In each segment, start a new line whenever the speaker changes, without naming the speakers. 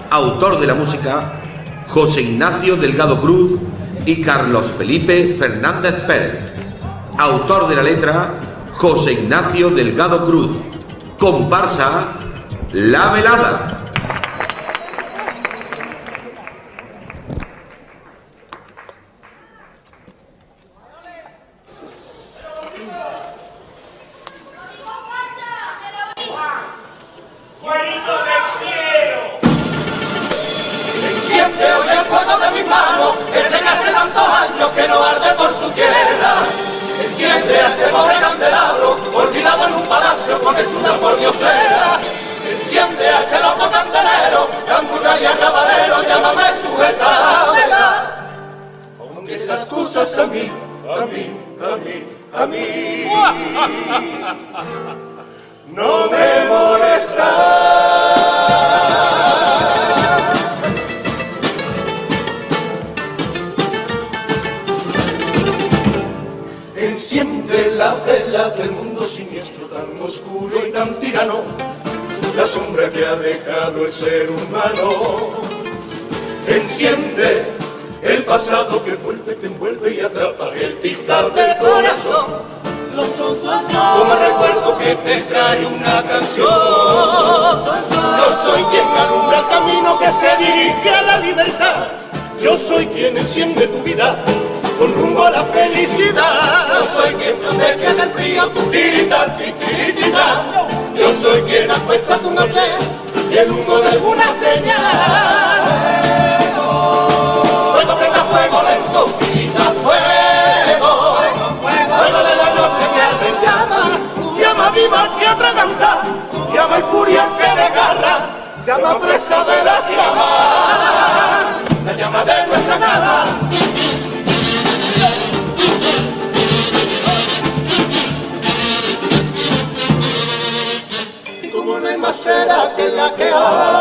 Autor de la música, José Ignacio Delgado Cruz y Carlos Felipe Fernández Pérez. Autor de la letra, José Ignacio Delgado Cruz. Comparsa, La Velada.
Enciende hoy el fuego de mis manos, ese que hace tantos años que no arde por su tierra. Enciende a este pobre candelabro, olvidado en un palacio con hechura por diosera. Enciende a este loco candelero, cambura y arrabalero, llámame sujetámela. Aunque esas cosas a mí no me molestan. Enciende la vela del mundo siniestro, tan oscuro y tan tirano, la sombra que ha dejado el ser humano. Enciende el pasado que vuelve, te envuelve y atrapa el tic-tac del corazón. Como recuerdo que te trae una canción. Yo soy quien alumbra el camino que se dirige a la libertad. Yo soy quien enciende tu vida con rumbo a la felicidad. Yo soy quien protege del frío tu tiritar, tiritar. Yo soy quien acuesta tu noche y el humo de alguna señal. Fuego, prenda fuego lento, grita fuego. Fuego de la noche que arde en llama. Llama viva que atraganta, llama y furia que desgarra, llama presa de la llama. La llama de nuestra cama. Como no hay más cera que la que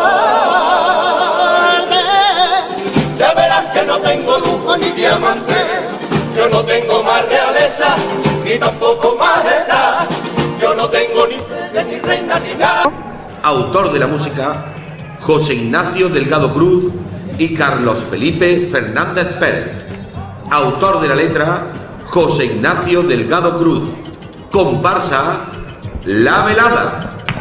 arde, ya verás que no tengo lujo ni diamante. Yo no tengo más realeza, ni tampoco majestad. Yo no tengo ni rey, ni reina, ni nada.
Autor de la música, José Ignacio Delgado Cruz y Carlos Felipe Fernández Pérez. Autor de la letra, José Ignacio Delgado Cruz. Comparsa, La Velada.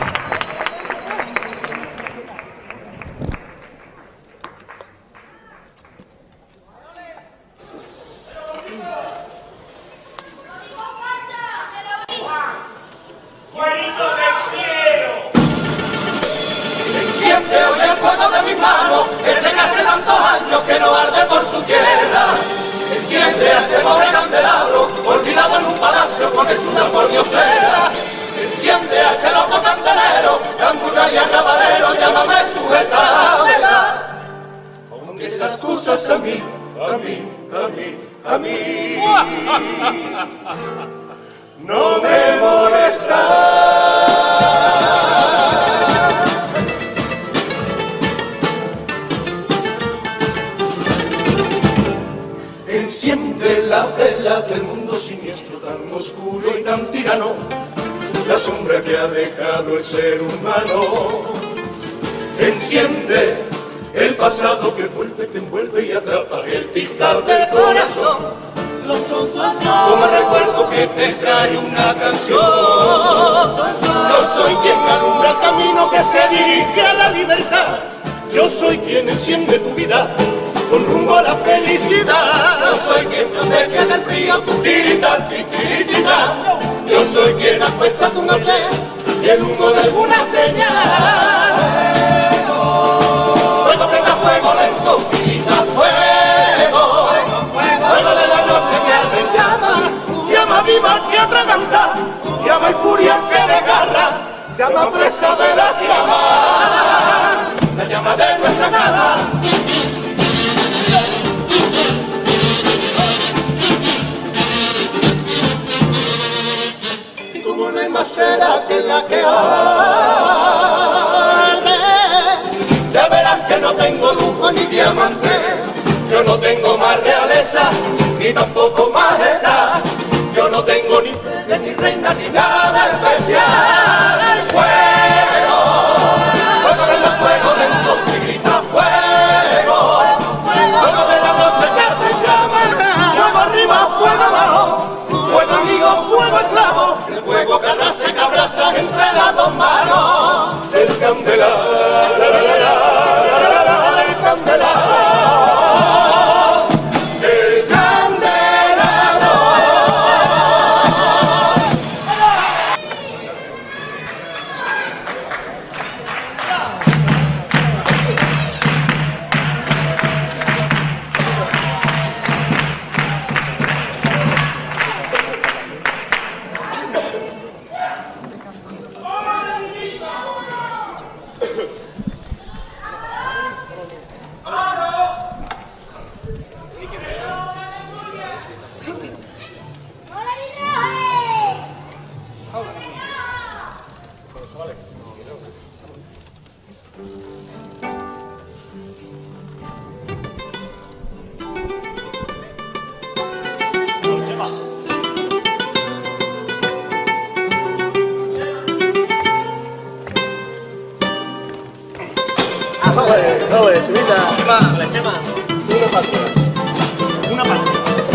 Enciende hoy el fuego de mis manos, ese que hace tantos años que no arde por su tierra. Enciende a este pobre candelabro, olvidado en un palacio con hechura por diosera. Enciende a este loco candelero, cambura y arrabalero, llámame sujetámela. Aunque esas cosas a mí no me molestan. Enciende la vela del mundo siniestro, tan oscuro y tan tirano, la sombra que ha dejado el ser humano. Enciende el pasado que vuelve, te envuelve y atrapa el tic-tac del corazón. Como recuerdo que te trae una canción. Yo soy quien alumbra el camino que se dirige a la libertad. Yo soy quien enciende tu vida con rumbo a la felicidad. Yo soy quien protege del frío tu tiritar, tiritar. Yo soy quien acuesta tu noche y el humo de alguna señal. Fuego, prenda fuego lento, grita fuego. Fuego de la noche que arde en llama. Llama viva que atraganta, llama y furia que desgarra, llama presa de la llama. La llama de nuestra cama. Como no hay más cera que la que arde, ya verás que no tengo lujo ni diamante. Yo no tengo más realeza, ni tampoco majestad. Yo no tengo ni rey, ni reina, ni nada especial. Fuego, fuego, fuego lento, y grita fuego.
Ole, chulita.
La Chema.
Una patria. Una patria.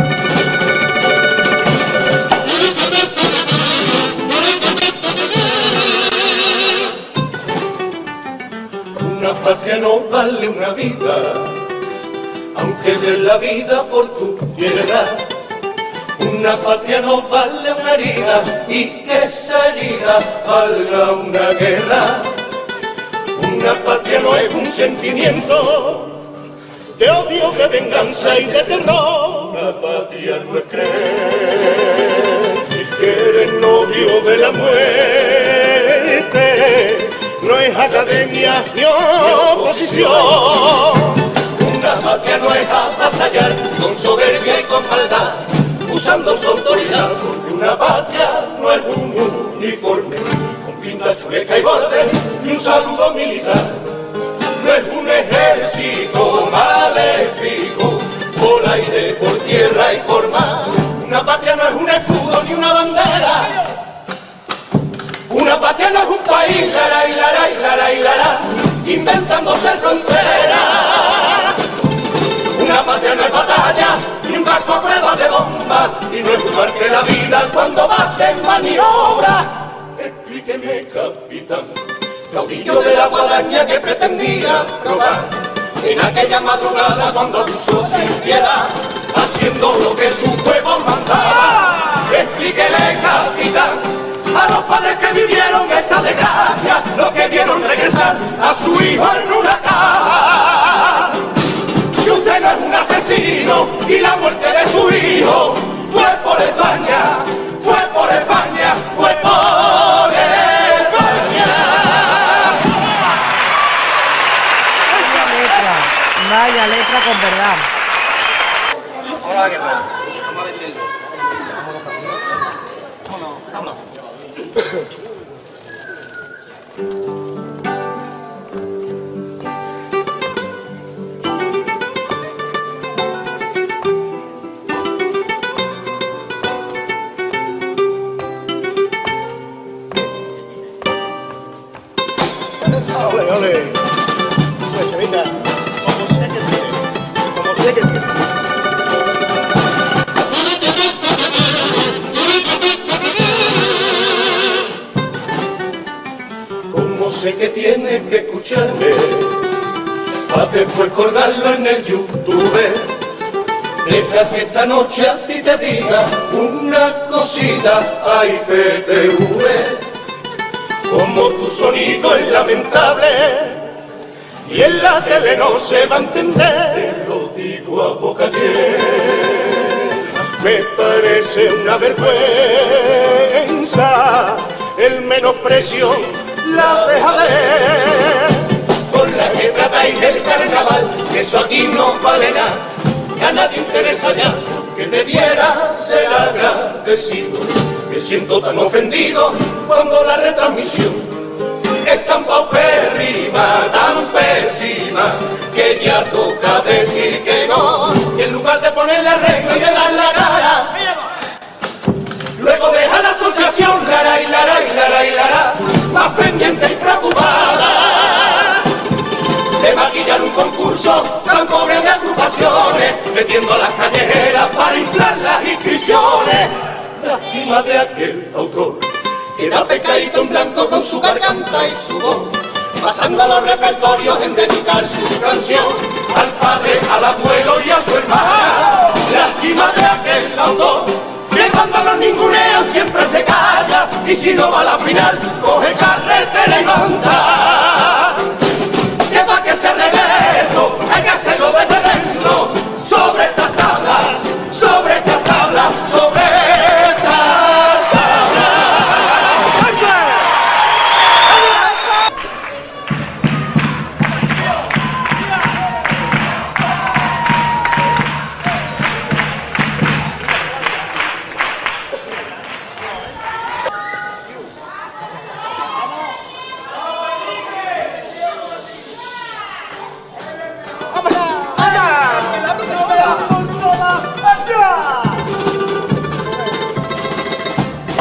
Una patria no vale una vida, aunque de la vida por tu tierra. Una patria no vale una herida y que esa herida valga una guerra. Una patria no es un sentimiento de odio, de venganza y de terror. Una patria no es creer que eres novio de la muerte. No es academia ni oposición. Una patria no es avasallar con soberbia y con maldad, usando su autoridad, porque una patria no es un uniforme con pinta, chuleta y borde, ni un saludo militar. No es un ejército maléfico, por aire, por tierra y por mar. Una patria no es un escudo ni una bandera. Una patria no es un país, lara y lara y lara y lara, inventándose fronteras. Una patria no es batalla, ni un barco a prueba de bomba, y no es jugarte la vida cuando vas en maniobra. Explíqueme, capitán, caudillo de la guadaña que pretendía robar en aquella madrugada cuando abusó sin piedad, haciendo lo que su pueblo mandaba. Explíquele, capitán, a los padres que vivieron esa desgracia, los que vieron regresar a su hijo en una caja. Que usted no es un asesino y la muerte de su hijo fue por España, fue por España, fue por España.
Vaya letra con verdad.
Hola, ¿qué tal? Vamos a venderlo. Vámonos.
Ole, ole. Eso es, chavita. Como sé que tiene. Como sé que tiene.
Como sé que tienes que escucharme, para después colgarlo en el YouTube. Deja que esta noche a ti te diga una cosita, ay PTV. Como tu sonido es lamentable y en la tele no se va a entender, te lo digo a boca llena. Me parece una vergüenza el menosprecio, la dejadez con la que tratáis el carnaval, que eso aquí no vale nada, que a nadie interesa ya, que debiera ser agradecido. Me siento tan ofendido cuando la retransmisión es tan paupérrima, tan pésima, que ya toca decir que no, y en lugar de ponerle arreglo y de dar la cara, luego deja la asociación lara y lara y lara y lara, más pendiente y preocupada de maquillar un concurso tan pobre de agrupaciones, metiendo a las callejeras para inflar las inscripciones. Lástima de aquel autor que da pecadito en blanco con su garganta y su voz, pasando los repertorios en dedicar su canción al padre, al abuelo y a su hermana. Lástima de aquel autor que cuando los ningunean siempre se calla, y si no va a la final coge carretera y manda. Que pa' que se reverso hay que hacerlo desde dentro, sobre esta tabla, sobre esta tabla, sobre esta tabla.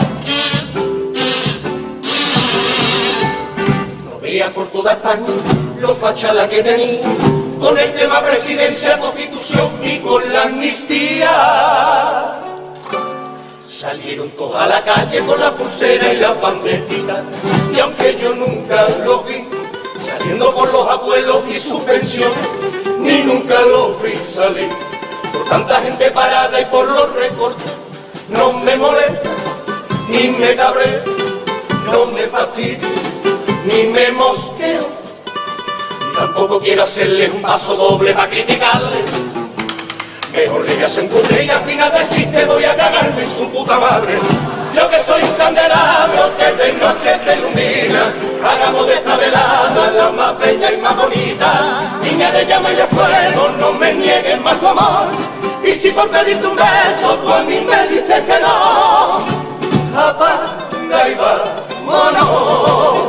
Por toda España los fachalas que tenía, con el tema presidencia, constitución y con la amnistía. Salieron todos a la calle con la pulsera y las banderitas, y aunque yo nunca los vi saliendo por los abuelos y su pensión, ni nunca los vi salir por tanta gente parada y por los recortes, no me molesta, ni me cabreo, no me fastidio, ni me mosqueo, ni tampoco quiero hacerles un paso doble para criticarles. Mejor le voy a sentir y al final del chiste voy a cagarme en su puta madre. Yo que soy un candelabro que de noche te ilumina, hagamos de esta velada la más bella y más bonita. Niña de llama y de fuego, no me niegues más tu amor, y si por pedirte un beso tú a mí me dices que no, apaga y vámonos.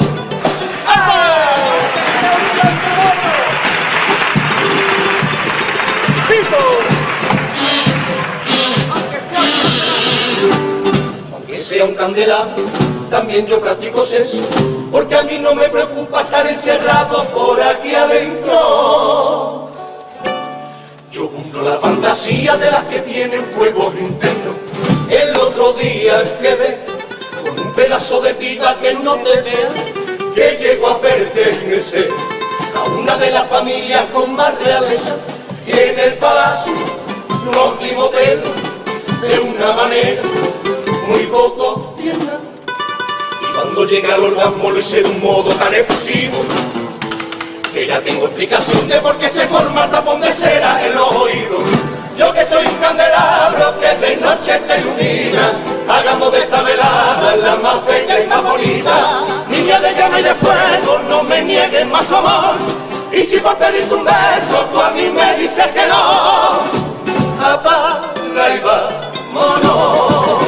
Sea un candelabro, también yo practico sexo, porque a mí no me preocupa estar encerrado por aquí adentro. Yo cumplo la fantasía de las que tienen fuegos internos. El otro día quedé con un pedazo de pipa que no te vea, que llego a pertenecer a una de las familias con más realeza, y en el palacio nos dimos de una manera muy poco tierna, y cuando llega el orgasmo lo hice de un modo tan efusivo que ya tengo explicación de por qué se forma el tapón de cera en los oídos. Yo que soy un candelabro que de noche te ilumina, hagamos de esta velada la más bella y más bonita. Niña de llama y de fuego, no me niegues más tu amor, y si por pedirte un beso tú a mí me dices que no, apaga y vámonos.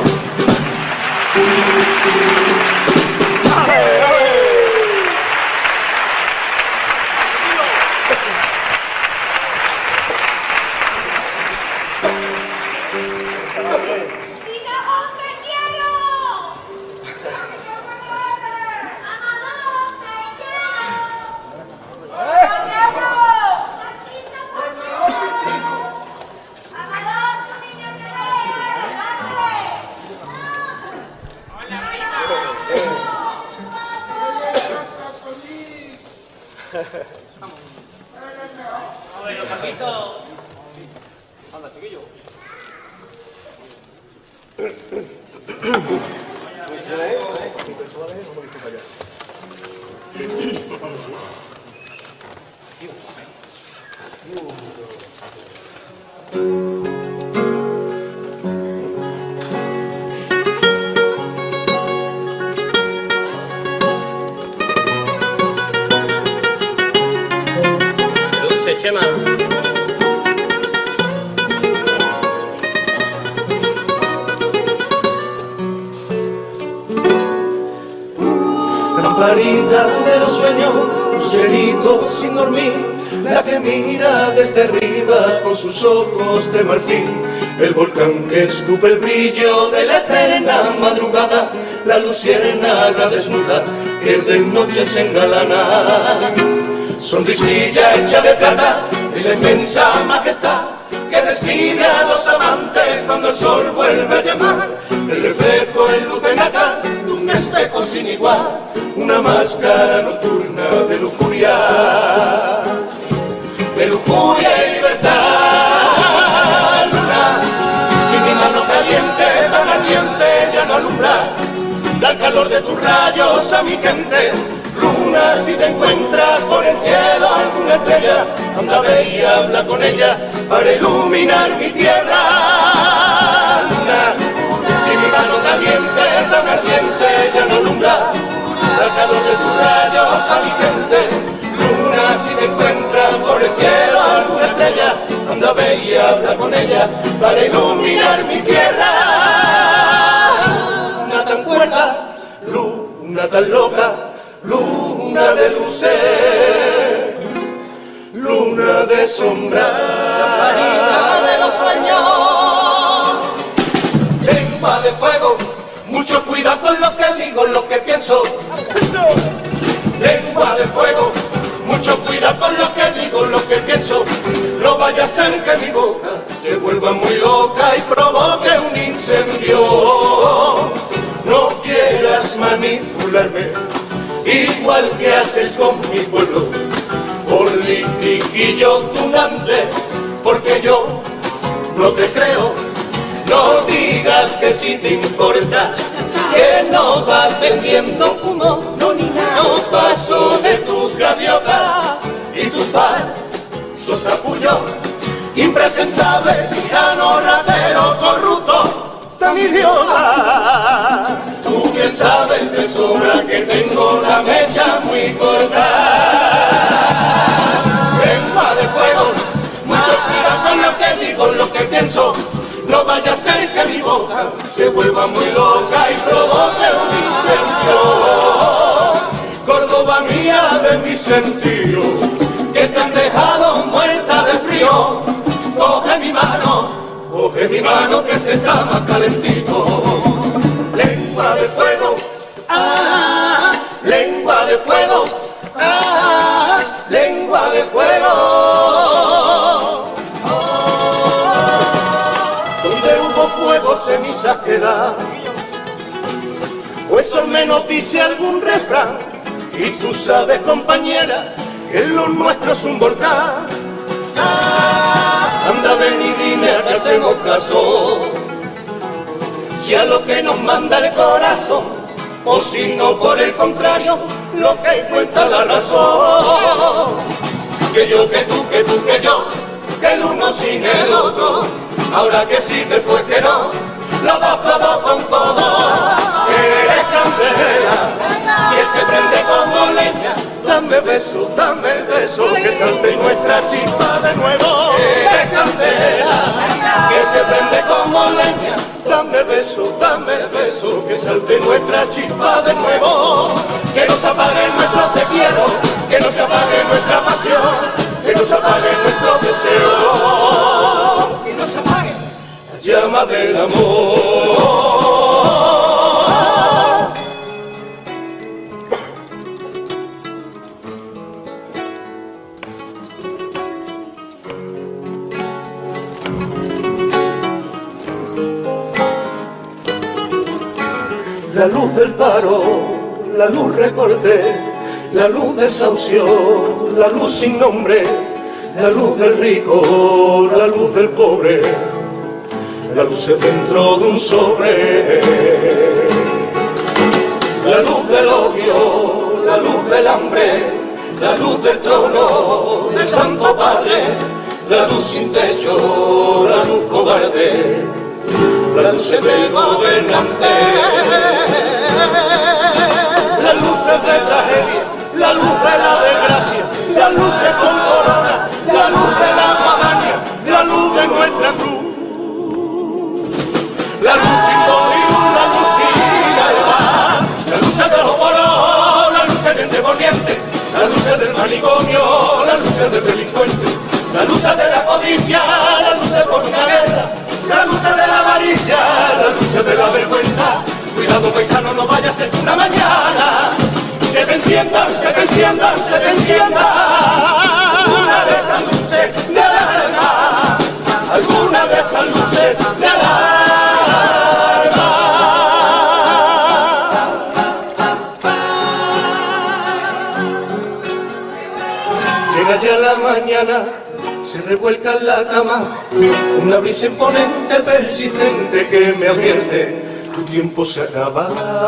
Chema.
Lamparita de los sueños, lucerito sin dormir, la que mira desde arriba con sus ojos de marfil, el volcán que escupe el brillo de la eterna madrugada, la luciérnaga desnuda que de noche se engalana. Sonrisilla hecha de plata y la inmensa majestad que despide a los amantes cuando el sol vuelve a llamar. El reflejo en luz de nácar de un espejo sin igual, una máscara nocturna de lujuria y libertad. Luna, si mi mano caliente tan ardiente ya no alumbra, da el calor de tus rayos a mi gente. Luna, si te encuentras por el cielo alguna estrella, anda ve y habla con ella para iluminar mi tierra. Luna, si mi mano caliente tan ardiente ya no alumbra, da el calor de tus rayos a mi gente. Luna, si te encuentras por el cielo alguna estrella, anda ve y habla con ella para iluminar mi tierra. Luna tan cuerda, luna tan loca, luna de luces, luna de sombra, lamparita de los sueños, lengua de fuego, mucho cuidado con lo que digo, lo que pienso. Lengua de fuego, Mucho cuidado con lo que digo, lo que pienso. No vaya a ser que mi boca se vuelva muy loca y provoque un incendio. No quieras manipularme, igual que haces con mi pueblo. Politiquillo tunante, porque yo no te creo. No digas que si te importa, que no vas vendiendo humo. No paso de tus gaviotas y tus falsos capullos. Impresentable, tirano, ratero, corrupto, tan idiota. Tú bien sabes de sobra que tengo la mecha muy corta. Lengua de fuego, mucho cuidado con lo que digo, lo que pienso. No vaya a ser que mi boca se vuelva muy loca y provoque un incendio. Córdoba mía de mi sentido, que te han dejado muerta de frío. Coge mi mano que se está más calentito. Lengua de fuego, ah, lengua de fuego, ah, lengua de fuego. Donde hubo fuego cenizas quedan, o eso al menos dice algún refrán. Y tú sabes, compañera, que lo nuestro es un volcán. Anda, ven y dime a qué hacemos caso, si a lo que nos manda el corazón, o si no, por el contrario, lo que cuenta la razón. Que yo, que tú, que tú, que yo, que el uno sin el otro, ahora que sí, después que no, los dos todos con todo. Eres candela, que se prende como leña. Dame beso, que salte nuestra chispa de nuevo. Eres candela, que se prende como leña. Dame beso, que salte nuestra chispa de nuevo. Que no se apague nuestro te quiero, que no se apague nuestra pasión, que no se apague nuestro deseo, que no se apague la llama del amor. La luz del paro, la luz recorte, la luz desahucio, la luz sin nombre, la luz del rico, la luz del pobre, la luz es dentro de un sobre. La luz del odio, la luz del hambre, la luz del trono del Santo Padre, la luz sin techo, la luz cobarde, la luz de gobernante. La luz es de tragedia, la luz de la desgracia, la luz es con corona, la luz de la guadaña, la luz de nuestra cruz. La luz sin morir, la luz sin alba, la luz es del oporó, la luz es del demoniente, la luz es del manicomio, la luz es del delincuente, la luz es de la codicia, la luz es por una guerra, la luz es de la avaricia, la luz es de la vergüenza. Cuidado, paisano, no vaya a ser una mañana se te enciendan, se te enciendan, se te enciendan alguna de estas luces de alarma, alguna de estas luces de alarma. Llega ya la mañana, se revuelca en la cama, una brisa imponente, persistente que me advierte, tu tiempo se acaba.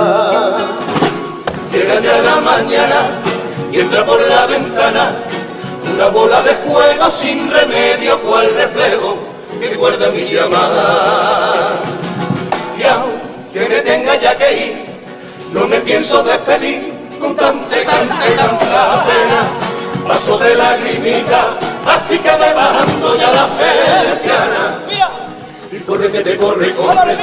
Llega ya la mañana y entra por la ventana una bola de fuego sin remedio, cual reflejo que guarda mi llamada. Y aunque me tenga ya que ir, no me pienso despedir con tanta pena. Paso de lagrimita, así que me bajando ya la persiana. Y corre que te corre, corre,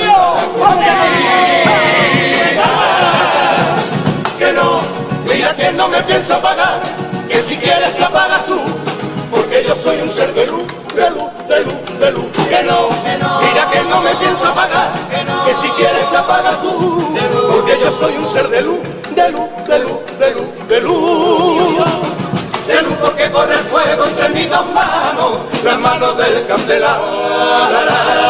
que no, mira que no me pienso apagar, que si quieres que apagas tú, porque yo soy un ser de luz, de luz, de luz, de luz. Que no, mira que no me pienso apagar, que si quieres que apagas tú, porque yo soy un ser de luz, de luz, de luz, de luz, de luz, de luz. porque corre fuego entre mis dos manos, las manos del candelabro.